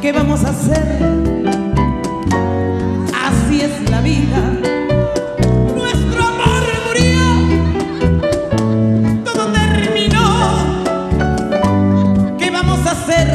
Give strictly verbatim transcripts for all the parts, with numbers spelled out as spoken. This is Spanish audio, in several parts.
¿qué vamos a hacer? Así es la vida. Nuestro amor murió, todo terminó. ¿Qué vamos a hacer?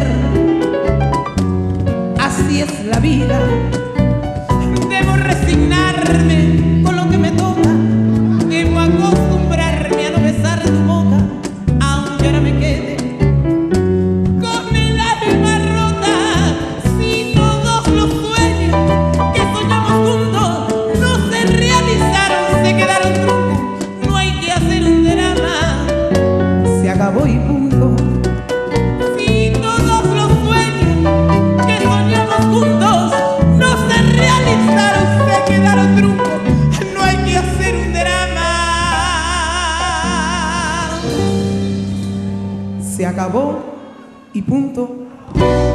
Así es la vida. Debo resignarme con lo que me toca. Debo acostumbrarme a no besar tu boca, aunque ahora me quede con el alma rota. Si todos los sueños que soñamos juntos no se realizaron, se quedaron truncos, no hay que hacer un drama, se acabó y punto. Si todos los sueños que soñamos juntos no se realizaron, se quedaron truncos, no hay que hacer un drama, se acabó y punto.